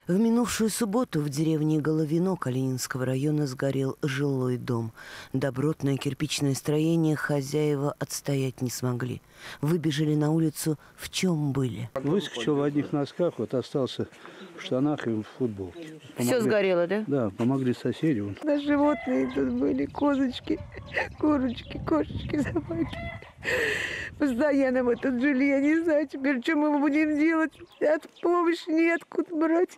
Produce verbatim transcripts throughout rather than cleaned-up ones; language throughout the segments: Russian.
В минувшую субботу в деревне Головино Калининского района сгорел жилой дом. Добротное кирпичное строение хозяева отстоять не смогли. Выбежали на улицу, в чем были. Выскочил в одних носках, вот остался в штанах и в футболке. Помогли... Все сгорело, да? Да, помогли соседи. Да, животные тут были, козочки, курочки, кошечки, собаки. Постоянно мы тут жили, я не знаю теперь, что мы будем делать. От помощи неоткуда брать.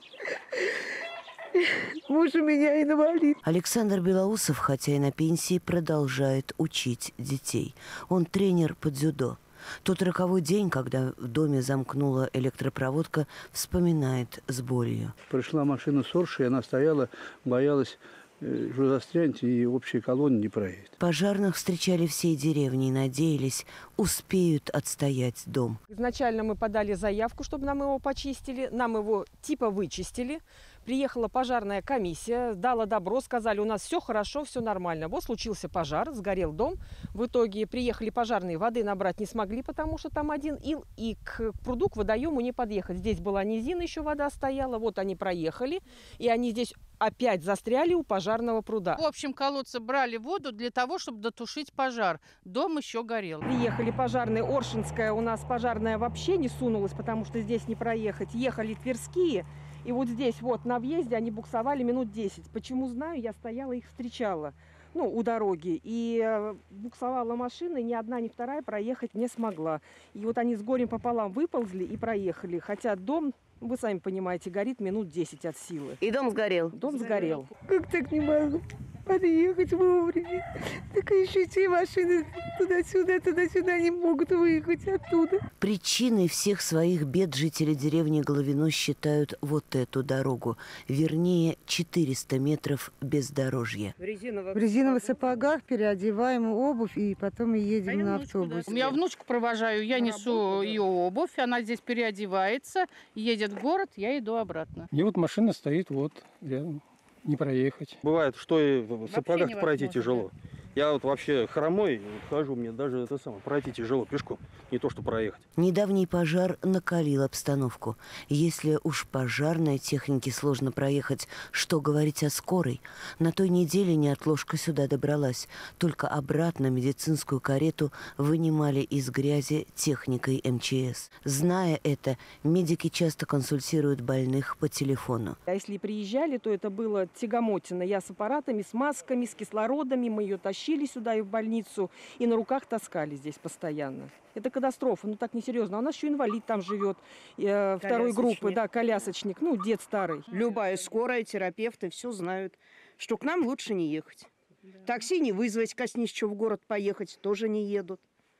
Муж у меня инвалид. Александр Белоусов, хотя и на пенсии, продолжает учить детей. Он тренер по дзюдо. Тот роковой день, когда в доме замкнула электропроводка, вспоминает с болью. Пришла машина Сорши, и она стояла, боялась, что застрянет и общей колонны не проедет. Пожарных встречали всей деревни и надеялись, успеют отстоять дом. Изначально мы подали заявку, чтобы нам его почистили. Нам его типа вычистили. Приехала пожарная комиссия, дала добро, сказали, у нас все хорошо, все нормально. Вот случился пожар, сгорел дом. В итоге приехали пожарные, воды набрать не смогли, потому что там один ил, и к пруду, к водоему не подъехать. Здесь была низина, еще вода стояла, вот они проехали, и они здесь опять застряли у пожарного пруда. В общем, колодцы брали воду для того, чтобы дотушить пожар. Дом еще горел. Приехали пожарные, Оршинская, у нас пожарная вообще не сунулась, потому что здесь не проехать. Ехали Тверские. И вот здесь вот на въезде они буксовали минут десять. Почему знаю, я стояла, их встречала, ну, у дороги. И буксовала машина, и ни одна, ни вторая проехать не смогла. И вот они с горем пополам выползли и проехали. Хотя дом, вы сами понимаете, горит минут десять от силы. И дом сгорел? Дом сгорел. Как так не могу подъехать вовремя? Так еще те машины туда-сюда, туда-сюда не могут выехать оттуда. Причиной всех своих бед жители деревни Головино считают вот эту дорогу. Вернее, четыреста метров бездорожья. В резиновых, в резиновых сапогах переодеваем обувь и потом едем а на автобус. У меня внучку провожаю, я несу ее обувь, она здесь переодевается, едет в город, я иду обратно. И вот машина стоит вот рядом. Не проехать. Бывает, что и в сапогах пройти тяжело. Я вот вообще хромой хожу, мне даже это самое, пройти тяжело пешком, не то что проехать. Недавний пожар накалил обстановку. Если уж пожарной технике сложно проехать, что говорить о скорой? На той неделе неотложка сюда добралась. Только обратно медицинскую карету вынимали из грязи техникой эм че эс. Зная это, медики часто консультируют больных по телефону. А если приезжали, то это было тягомотина. Я с аппаратами, с масками, с кислородами, мы ее тащили сюда и в больницу, и на руках таскали здесь постоянно. Это катастрофа, ну так несерьезно. А у нас еще инвалид там живет, э, второй группы, да, колясочник, ну, дед старый. Любая скорая, терапевты все знают, что к нам лучше не ехать. Да. Такси не вызвать, коснись, в город поехать, тоже не едут.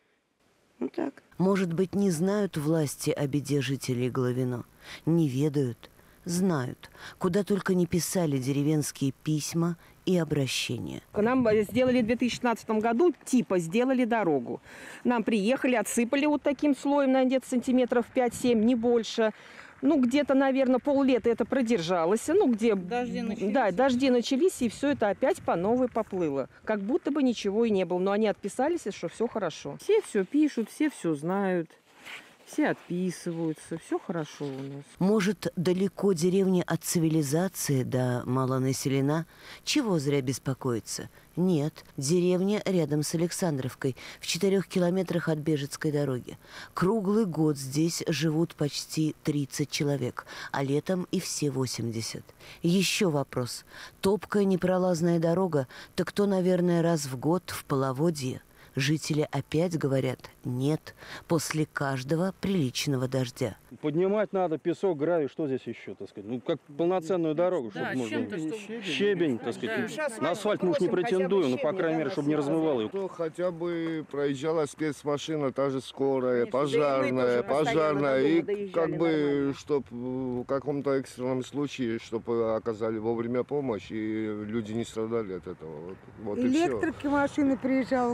Ну так. Может быть, не знают власти о беде жителей Головино, не ведают. Знают, куда только не писали деревенские письма и обращения. Нам сделали в две тысячи шестнадцатом году, типа, сделали дорогу. Нам приехали, отсыпали вот таким слоем, на где-то сантиметров пять-семь, не больше. Ну, где-то, наверное, поллета это продержалось. Ну, где... Дожди начались. Да, дожди начались, и все это опять по новой поплыло. Как будто бы ничего и не было. Но они отписались, что все хорошо. Все все пишут, все все знают. Все отписываются, все хорошо у нас. Может, далеко деревня от цивилизации, да мало населена? Чего зря беспокоиться? Нет, деревня рядом с Александровкой, в четырех километрах от Бежецкой дороги. Круглый год здесь живут почти тридцать человек, а летом и все восемьдесят. Еще вопрос. Топкая непролазная дорога, так то, наверное, раз в год в половодье. Жители опять говорят «нет» после каждого приличного дождя. Поднимать надо песок, гравий, что здесь еще, так сказать? Ну, как полноценную дорогу, чтобы да, можно... Чтобы... Щебень, так сказать. Да. На асфальт мы уж не претендуем, но, по крайней мере, чтобы не размывало его. Ну, хотя бы проезжала спецмашина, та же скорая, пожарная, пожарная. И как бы, чтобы в каком-то экстренном случае, чтобы оказали вовремя помощь, и люди не страдали от этого. Вот, вот Электрики машины приезжала, у нас не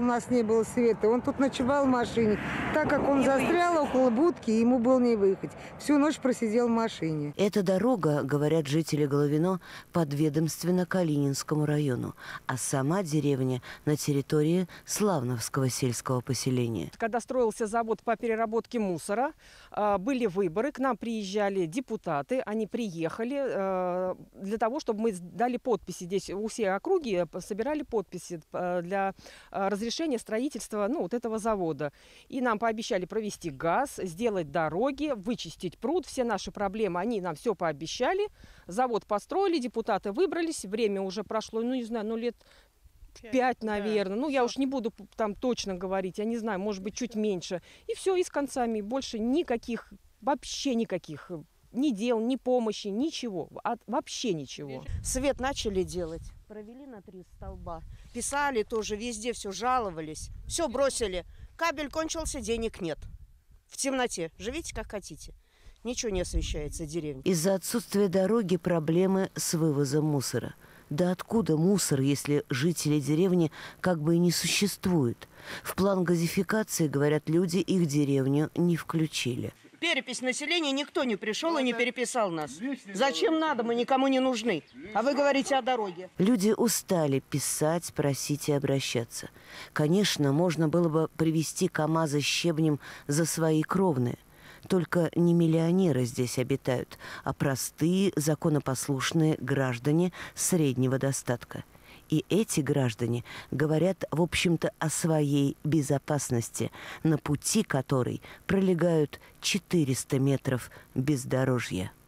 было света. Он тут ночевал в машине. Так как он застрял около будки, ему было не выехать. Всю ночь просидел в машине. Эта дорога, говорят жители Головино, подведомственна Калининскому району, а сама деревня на территории Славновского сельского поселения. Когда строился завод по переработке мусора, были выборы, к нам приезжали депутаты, они приехали для того, чтобы мы дали подписи. Здесь у всей округи собирали подписи для разрешения строительства, ну, вот этого завода. И нам пообещали провести газ, сделать дороги, вычистить пруд. Все наши проблемы, они нам все пообещали. Завод построили, депутаты выбрались, время уже прошло, ну, не знаю, ну, лет пять, наверное. Да, ну, я уж не буду там точно говорить, я не знаю, может быть, чуть меньше. И все, и с концами. Больше никаких, вообще никаких ни дел, ни помощи, ничего. Вообще ничего. Свет начали делать. Провели на три столба. Писали тоже, везде все жаловались. Все бросили. Кабель кончился, денег нет. В темноте. Живите как хотите. Ничего не освещается деревня. Из-за отсутствия дороги проблемы с вывозом мусора. Да откуда мусор, если жители деревни как бы и не существуют? В план газификации, говорят люди, их деревню не включили. Перепись населения никто не пришел и не переписал нас. Зачем надо? Мы никому не нужны. А вы говорите о дороге. Люди устали писать, просить и обращаться. Конечно, можно было бы привезти КАМАЗы с щебнем за свои кровные. Только не миллионеры здесь обитают, а простые, законопослушные граждане среднего достатка. И эти граждане говорят, в общем-то, о своей безопасности, на пути которой пролегают четыреста метров бездорожья.